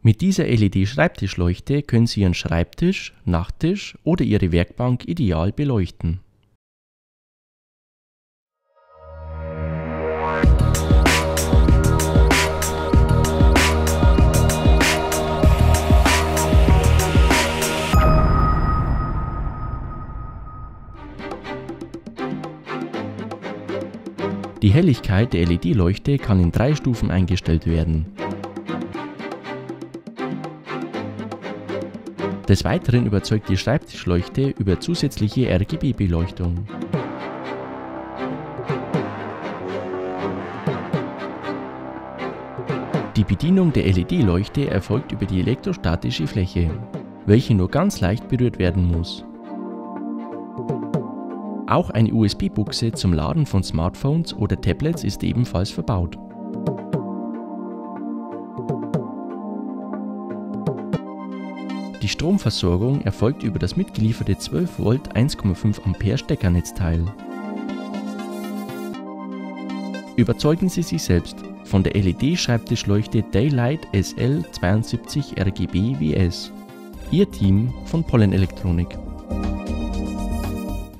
Mit dieser LED-Schreibtischleuchte können Sie Ihren Schreibtisch, Nachttisch oder Ihre Werkbank ideal beleuchten. Die Helligkeit der LED-Leuchte kann in 3 Stufen eingestellt werden. Des Weiteren überzeugt die Schreibtischleuchte über zusätzliche RGB-Beleuchtung. Die Bedienung der LED-Leuchte erfolgt über die elektrostatische Fläche, welche nur ganz leicht berührt werden muss. Auch eine USB-Buchse zum Laden von Smartphones oder Tablets ist ebenfalls verbaut. Die Stromversorgung erfolgt über das mitgelieferte 12 Volt 1,5 Ampere Steckernetzteil. Überzeugen Sie sich selbst von der LED-Schreibtischleuchte Daylight SL72 RGB WS. Ihr Team von Pollen Elektronik.